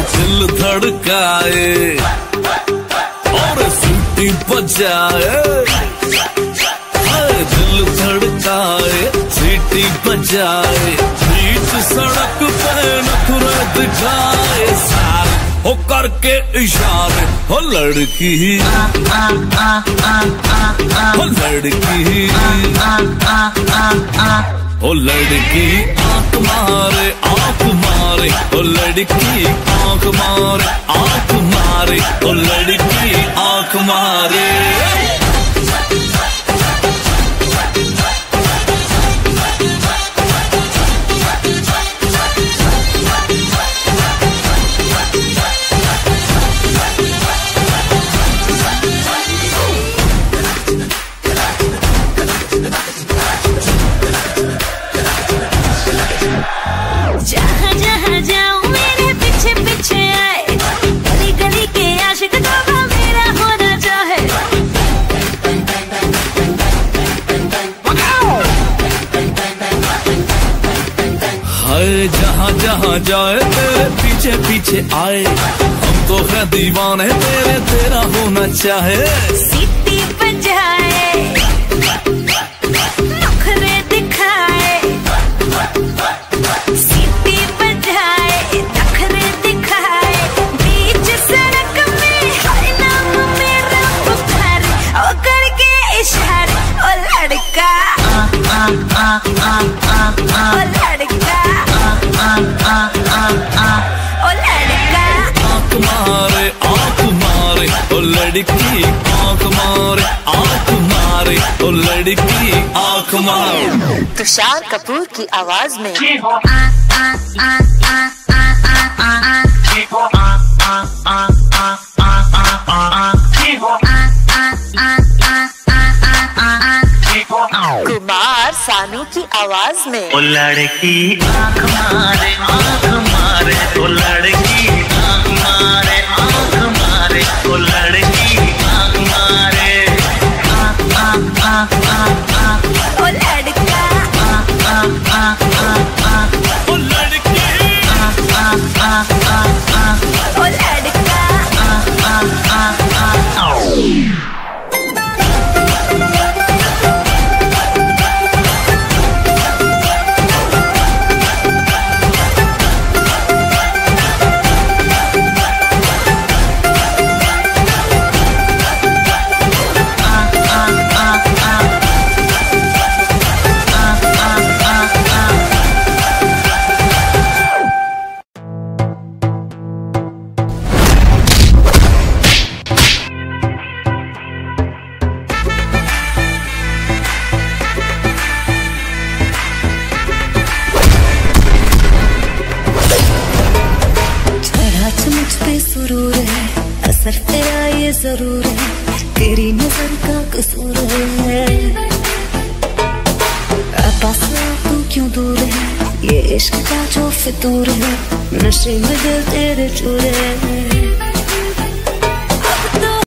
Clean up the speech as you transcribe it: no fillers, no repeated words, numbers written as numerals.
दिल धड़काए और सीटी बजाए, दिल धड़काए सीटी बजाए, बीच सड़क पे नखरे दिखाए, सारे हो करके इशारे, हो लड़की हो लड़की ओ लड़की आंख मारे आंख मारे, ओ लड़की आंख मारे आंख मारे, ओ लड़की आंख मारे। जहाँ जहाँ जाऊँ मेरे पीछे पीछे आए, गली गली के आशिक तो मेरा होना चाहे। हाय जहाँ जहाँ जाए तेरे पीछे पीछे आए, हम तो है दीवाने तेरे, तेरा होना चाहे। सीटी बजाए नखरे दिखाए, सीटी बजाए नखरे दिखाए, बीच सड़क में हर नाम मेरा पुकारे, ओ करके इशारे, ओ लड़का ओ लड़का ओ लड़का आंख मारे आंख मारे, ओ लड़की आंख मारे आंख मारे, ओ लड़की आंख मारे। तुषार कपूर की आवाज में कुमार सानू की आवाज में ओ लड़की आंख मारे ओ लड़की आंख मारे ओ लड़की आंख मारे, ओ लड़का ओ लड़की ओ लड़का। मुझ पे सुरूर है, असर तेरा ये जरूर है, तेरी नजर का कसूर है। पास तू क्यों दूर है, ये इश्क का जो फितूर है, नशे में दिल तेरे चूर है।